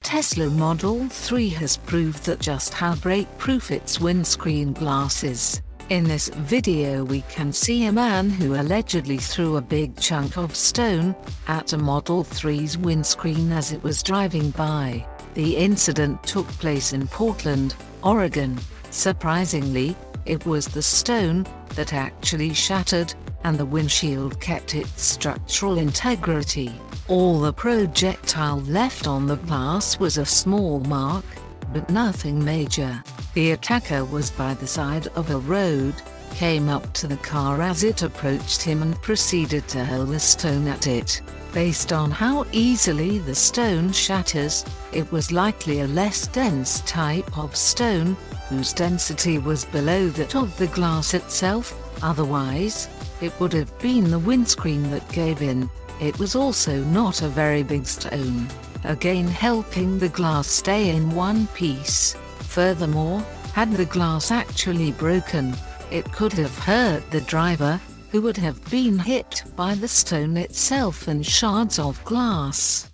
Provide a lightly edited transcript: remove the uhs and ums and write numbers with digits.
Tesla Model 3 has proved that just how break-proof its windscreen glass is. In this video we can see a man who allegedly threw a big chunk of stone at a Model 3's windscreen as it was driving by. The incident took place in Portland, Oregon. Surprisingly, it was the stone that actually shattered, and the windshield kept its structural integrity. All the projectile left on the glass was a small mark, but nothing major. The attacker was by the side of a road, came up to the car as it approached him and proceeded to hurl the stone at it. Based on how easily the stone shatters, it was likely a less dense type of stone, whose density was below that of the glass itself. Otherwise, it would have been the windscreen that gave in. It was also not a very big stone, again helping the glass stay in one piece. Furthermore, had the glass actually broken, it could have hurt the driver, who would have been hit by the stone itself and shards of glass.